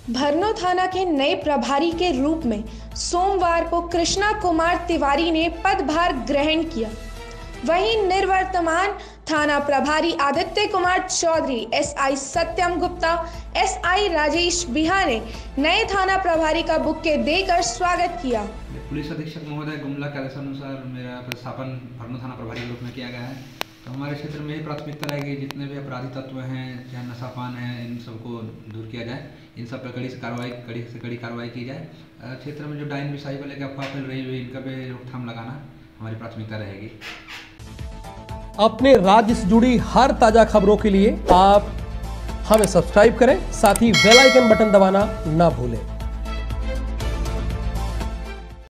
भरनो थाना के नए प्रभारी के रूप में सोमवार को कृष्णा कुमार तिवारी ने पदभार ग्रहण किया। वहीं निर्वर्तमान थाना प्रभारी आदित्य कुमार चौधरी, एसआई सत्यम गुप्ता, एसआई राजेश बिहा ने नए थाना प्रभारी का बुके देकर स्वागत किया। पुलिस अधीक्षक महोदय गुमला के आदेशानुसार मेरा प्रतिस्थापन भरनो थाना प्रभारी के रूप में किया गया है। तो हमारे क्षेत्र में प्राथमिकता रहेगी, जितने भी अपराधी तत्व हैं, चाहे नशापान है, इन सबको दूर किया जाए। इन सब पर कड़ी से कड़ी कार्रवाई की जाए। क्षेत्र में जो डायन विषाही को लेकर अफवाह फैल रही है, इनका भी रोकथाम लगाना हमारी प्राथमिकता रहेगी। अपने राज्य से जुड़ी हर ताजा खबरों के लिए आप हमें सब्सक्राइब करें, साथ ही बेल आइकन बटन दबाना ना भूलें।